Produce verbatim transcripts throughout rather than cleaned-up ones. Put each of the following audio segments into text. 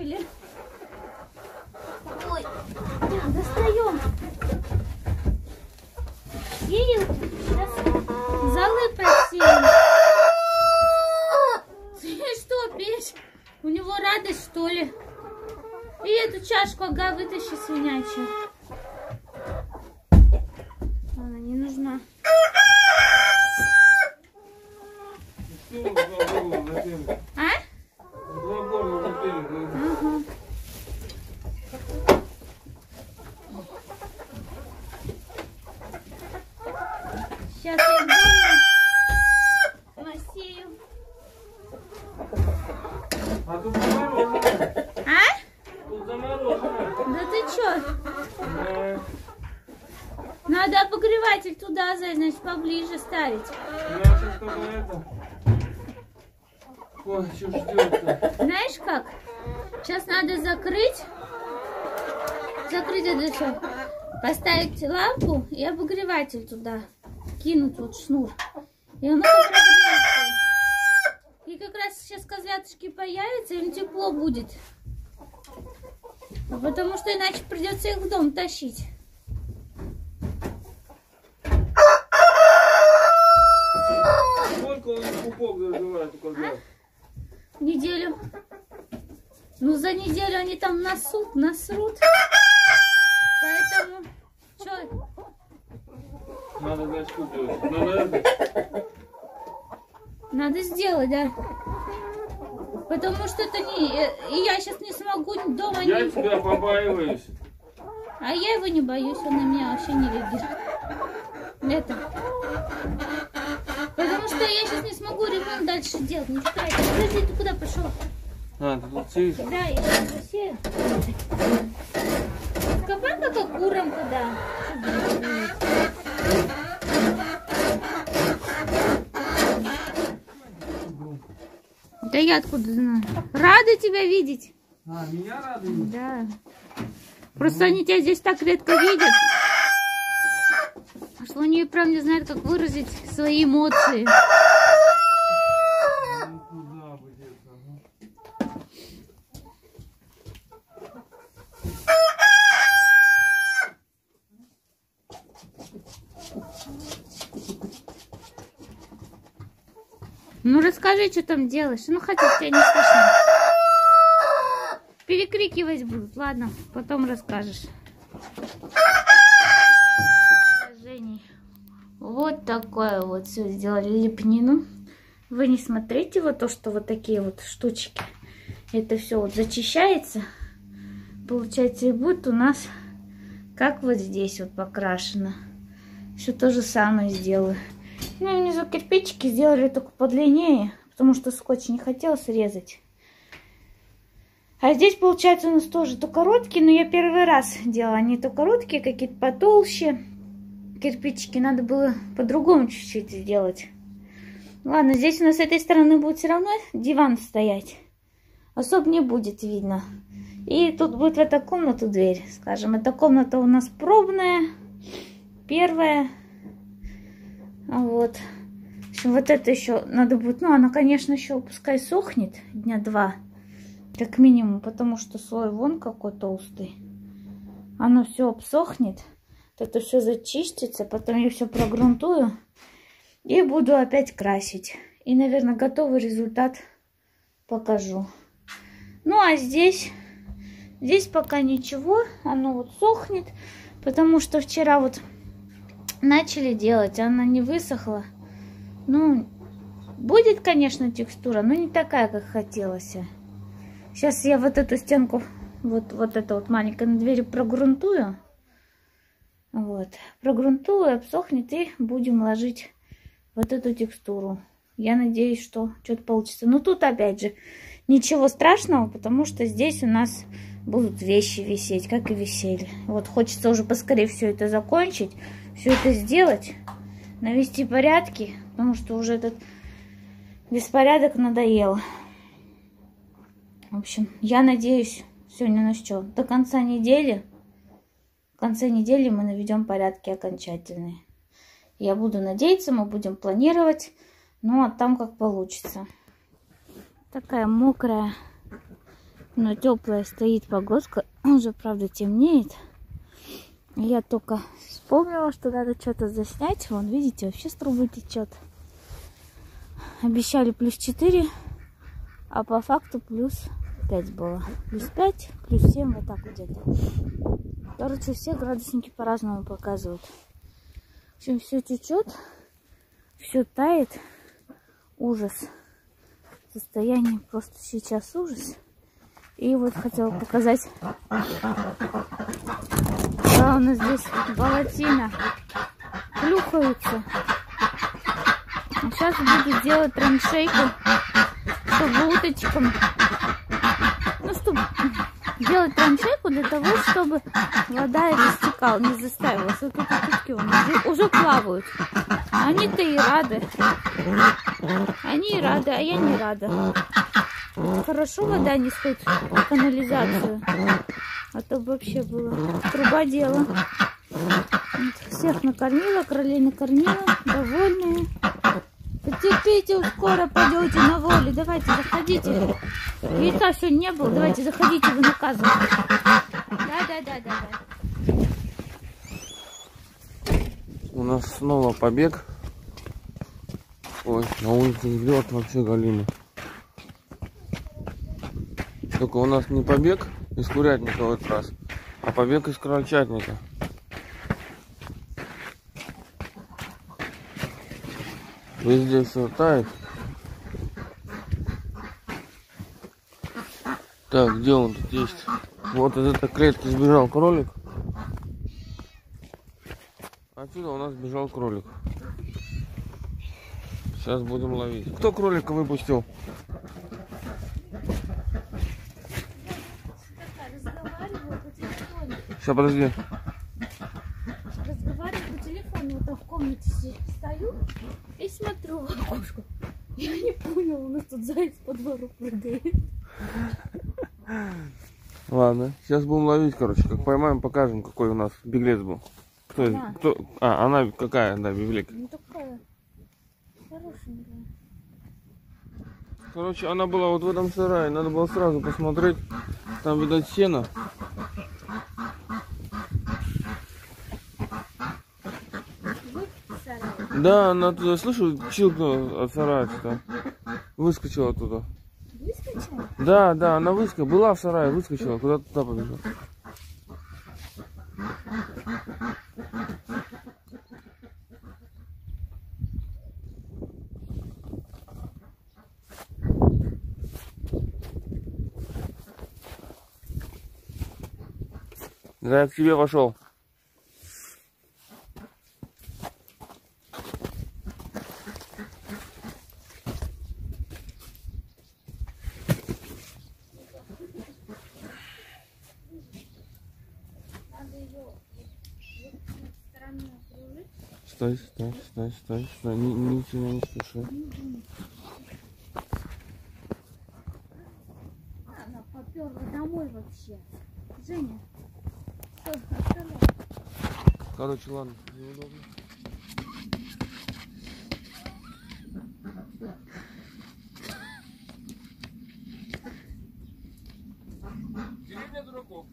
или? Ой, достаем. Кирилл, сейчас золы просеем. Ты что, печь? У него радость, что ли? И эту чашку, ага, вытащи, свинячью. Она не нужна. А? Ага. Сейчас я насею. А тут заморожено. А? Тут заморожено. Да ты чё? Да. Надо обогреватель туда, значит, поближе ставить. Я сейчас только это. Ой, что ждет-то? Знаешь как? Сейчас надо закрыть. Закрыть это все. Поставить лампу и обогреватель туда. Кинуть вот шнур. И оно прогреется. И как раз сейчас козляточки появятся, им тепло будет. Потому что иначе придется их в дом тащить. Сколько он пупок заживает у козлят? А? Неделю. Ну, за неделю они там насут, насрут. Поэтому, что? Надо, значит, что делать? Надо это? Надо сделать, да. Потому что это не... И я сейчас не смогу дома... Я не... тебя побаиваюсь. А я его не боюсь, он на меня вообще не реагирует. Это... Потому что я сейчас не смогу ремонт дальше делать. Не читай. Подожди, ты куда пошел? А, ты тут сидишь? Да, я сейчас засею. Копай пока курам туда. Да я откуда знаю? Рада тебя видеть. А, меня рады видеть? Да. Просто они тебя здесь так редко видят, что они прям не знают, как выразить свои эмоции. Ну расскажи, что там делаешь. Ну хотя тебя не слышно. Перекрикивать будут. Ладно, потом расскажешь. Вот такое вот все сделали лепнину. Вы не смотрите вот то, что вот такие вот штучки. Это все вот зачищается. Получается, и будет у нас как вот здесь вот покрашено. Все то же самое сделаю. Ну и внизу кирпичики сделали только подлиннее, потому что скотч не хотел срезать. А здесь, получается, у нас тоже то короткие, но я первый раз делала. Они то короткие, какие-то потолще. Кирпичики надо было по-другому чуть-чуть сделать. Ладно, здесь у нас с этой стороны будет все равно диван стоять. Особо не будет видно. И тут будет в эту комнату дверь, скажем. Эта комната у нас пробная, первая. Вот. В общем, вот это еще надо будет... Ну, она, конечно, еще пускай сохнет дня два. Как минимум, потому что слой вон какой толстый. Оно все обсохнет. Это все зачистится. Потом я все прогрунтую. И буду опять красить. И, наверное, готовый результат покажу. Ну, а здесь... Здесь пока ничего. Оно вот сохнет. Потому что вчера вот начали делать. Она не высохла. Ну, будет, конечно, текстура. Но не такая, как хотелось. Сейчас я вот эту стенку, вот, вот это вот маленькое на двери прогрунтую. Вот. Прогрунтую, обсохнет, и будем ложить вот эту текстуру. Я надеюсь, что что-то получится. Но тут, опять же, ничего страшного, потому что здесь у нас будут вещи висеть, как и висели. Вот хочется уже поскорее все это закончить, все это сделать, навести порядки, потому что уже этот беспорядок надоел. В общем, я надеюсь, сегодня на что? До конца недели. В конце недели мы наведем порядки окончательные. Я буду надеяться, мы будем планировать. Ну, а там как получится. Такая мокрая Но теплая стоит погодка, уже правда темнеет. Я только вспомнила, что надо что-то заснять. Вон, видите, вообще с трубы течет. Обещали плюс четыре, а по факту плюс пять было. Плюс пять, плюс семь, вот так вот где-то. Короче, все градусники по-разному показывают. В общем, все течет, все тает. Ужас. Состояние просто сейчас ужас. И вот хотела показать, да, у нас здесь болотина плюхаются. Сейчас буду делать траншейку, чтобы уточкам, ну, чтобы делать траншейку для того, чтобы вода не стекала, не заставилась. Вот тут уточки вон, уже, уже плавают. Они-то и рады. Они и рады, а я не рада. Хорошо вода не стоит в канализацию, а то бы вообще было труба дело. Всех накормила, кролей накормила, довольные. Потерпите, скоро пойдете на волю. Давайте, заходите. Яйца сегодня не было, давайте, заходите, вы наказаны. Да, да, да, да, да. У нас снова побег. Ой, на улице лед вообще галимый. Только у нас не побег из курятника в этот раз, а побег из крольчатника. Везде все тает. Так, где он тут есть? Вот из этой клетки сбежал кролик. Отсюда у нас сбежал кролик. Сейчас будем ловить. Кто кролика выпустил? Сейчас, подожди. Разговариваю по телефону, вот там в комнате стою и смотрю в окошко. Я не поняла, у нас тут заяц по двору прыгает. Ладно, сейчас будем ловить, короче. Как поймаем, покажем, какой у нас беглец был. Кто? Да. Кто? А, она какая, да, беглек. Ну такая хорошенькая. Короче, она была вот в этом сарае. Надо было сразу посмотреть. Там, видать, сено. Да, она туда, слышу, чилкнула от сарая-то. Выскочила оттуда. Выскочила? Да, да, она выскочила. Была в сарае, выскочила, куда-то туда побежала. Да, я к тебе вошел. Стой, стой, стой, стой, стой, ни, ничего не спеши. Она поперла домой вообще. Женя, что, оставляй. Короче, ладно, неудобно. Деревня дураков.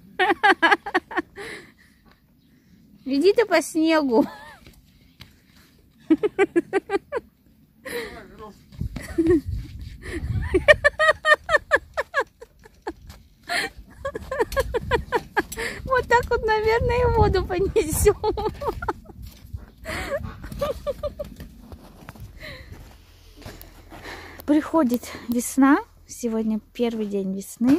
Иди ты по снегу. Вот так вот, наверное, и воду понесем. Приходит весна. Сегодня первый день весны.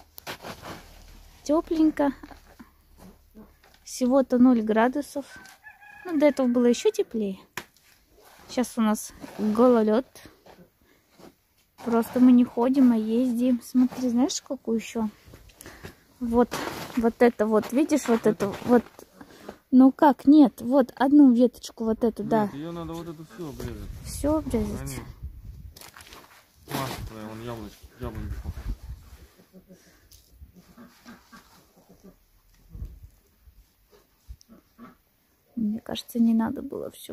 Тепленько. Всего-то ноль градусов. Ну, до этого было еще теплее. Сейчас у нас гололед. Просто мы не ходим, а ездим. Смотри, знаешь, какую еще? Вот, вот это вот, видишь, вот это вот. Ну как, нет, вот одну веточку, вот эту, Нет, да. ее надо вот это все обрезать. Все обрезать. Они... Масло твоя, вон яблочко, яблонько. Мне кажется, не надо было все.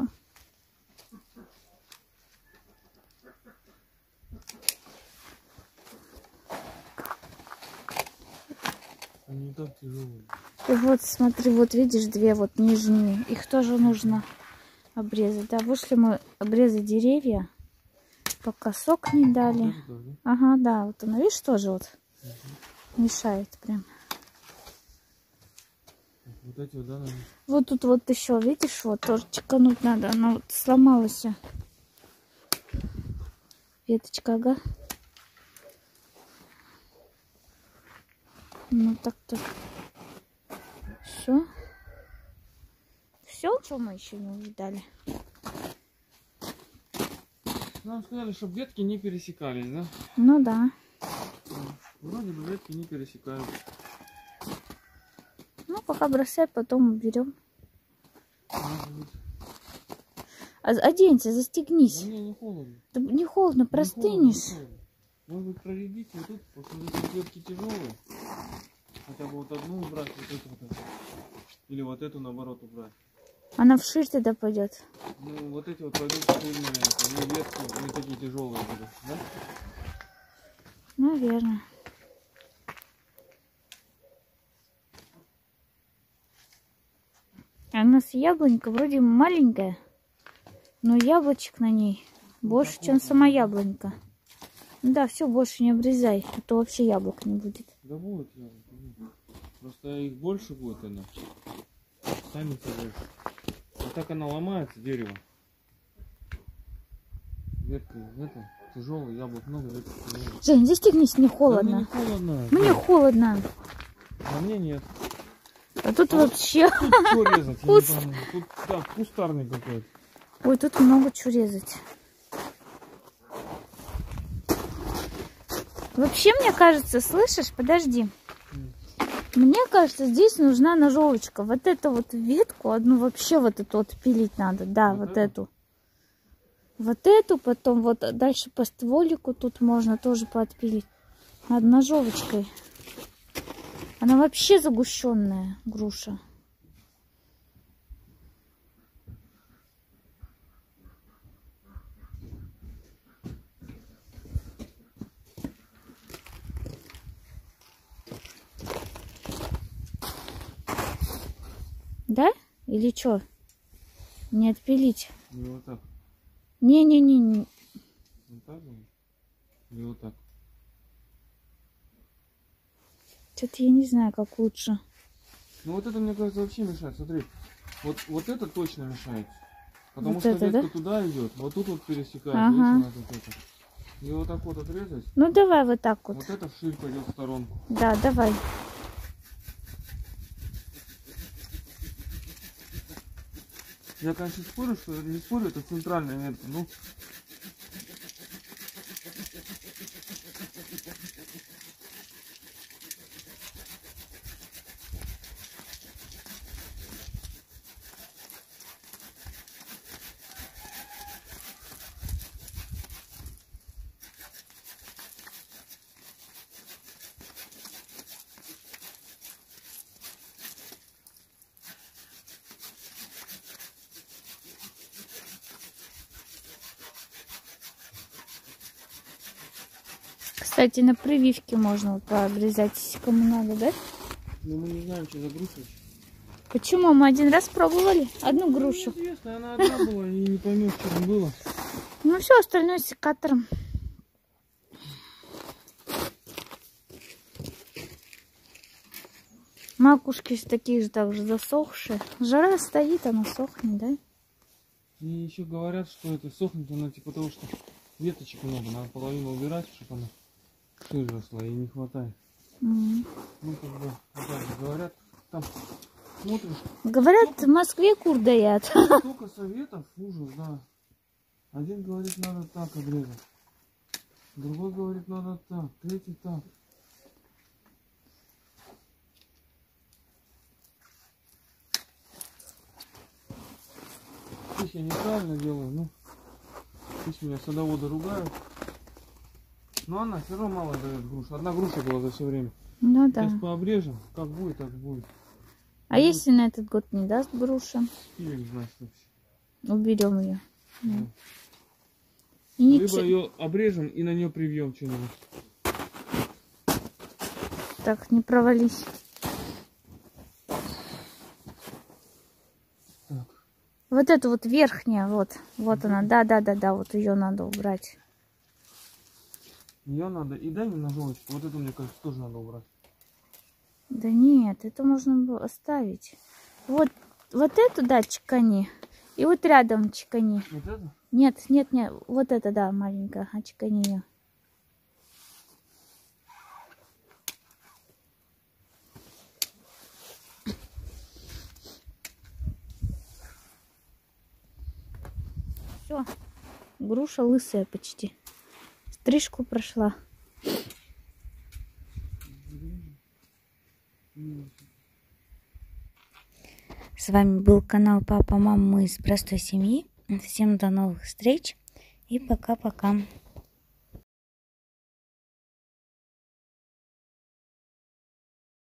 тяжелые. И вот, смотри, вот видишь, две вот нижние. Их тоже нужно обрезать. Да, вышли мы обрезать деревья, пока сок не дали. Вот ага, да, вот она, видишь, тоже вот угу. мешает прям. Вот эти вот, да, наверное? Вот тут вот еще, видишь, вот тоже чекануть надо. Она вот сломалась. Веточка, ага. Ну так-то. Все. Все, что мы еще не увидали. Нам сказали, чтобы ветки не пересекались, да? Ну да. Вроде бы ветки не пересекаются. Ну, пока бросай, потом уберем. А, оденься, застегнись. Да мне не холодно. Да не холодно, простынешь. Не холодно, не холодно. Может быть, проредить вот тут, потому что ветки тяжелые. Хотя бы вот одну убрать, вот эту вот эту. Или вот эту наоборот убрать. Она вширь тогда пойдет. Ну, вот эти вот пойдут вширные, они ветки не такие тяжелые будут, да? Наверное. А у нас яблонька вроде маленькая, но яблочек на ней больше, чем сама яблонька. Да, все, больше не обрезай, а то вообще яблок не будет. Да будет яблоко. Просто их больше будет она. Станется больше. А так она ломается, дерево. Ветка, это, тяжелый, яблок много, ветка тяжелая. Жень, застегнись, мне холодно. Да мне не холодно. Мне нет. холодно. А мне нет. А тут а вообще... Тут что резать? Куст... Тут да, кустарник какой-то. Ой, тут много чего резать. Вообще, мне кажется, слышишь, подожди. Мне кажется, здесь нужна ножовочка. Вот эту вот ветку, одну вообще вот эту вот пилить надо. Да, вот, вот эту. Вот эту, потом вот дальше по стволику тут можно тоже подпилить. Надо ножовочкой. Она вообще загущенная, груша. Да? Или что? Не отпилить? Или вот так? Не-не-не. Вот так? Или вот так? Что-то я не знаю, как лучше. Ну вот это, мне кажется, вообще мешает. Смотри, вот, вот это точно мешает. Потому вот что это, ветка да? туда идет, вот тут вот пересекает. Ага. Видишь, вот это. И вот так вот отрезать. Ну давай вот так вот. Вот это вширь пойдет в сторонку. Да, давай. Я, конечно, спорю, что не спорю, это центральная ветка. Ну, Кстати, на прививке можно пообрезать, если кому надо, да? ну мы не знаем, что за груша. Почему? Мы один раз пробовали одну грушу. Ну, неизвестно, она одна была и не поймешь, что там было. Ну все, остальное секатором. Макушки такие же также засохшие. Жара стоит, она сохнет, да? И еще говорят, что это сохнет она типа того, что веточек много, надо половину убирать, чтобы она шире росла, и не хватает. Mm. Ну как бы, вот так же говорят, там смотришь. Говорят, столько, в Москве кур доят. Столько советов, ужас, да. Один говорит, надо так обрезать. Другой говорит, надо так, третий так. Пусть я неправильно делаю, ну, пусть меня садоводы ругают. Но она все равно мало дает груш. Одна груша была за все время. Ну да. Сейчас пообрежем, как будет, так будет. А будет. Если на этот год не даст груша? Или значит вообще. Уберем ее. Да. И Либо ничего... ее обрежем и на нее привьем что-нибудь. Так, не провались. Вот эту вот верхняя, вот. Вот она. Да-да-да-да, вот ее надо убрать. Ее надо. И дай мне ножовочку. Вот эту, мне кажется, тоже надо убрать. Да нет, это можно было оставить. Вот, вот эту, да, чекани. И вот рядом чекани. Вот это? Нет, нет, нет. Вот это, да, маленькая. А чекани ее. Все. Груша лысая почти. Стрижку прошла. С вами был канал Папа, Мама, мы из простой семьи. Всем до новых встреч и пока-пока.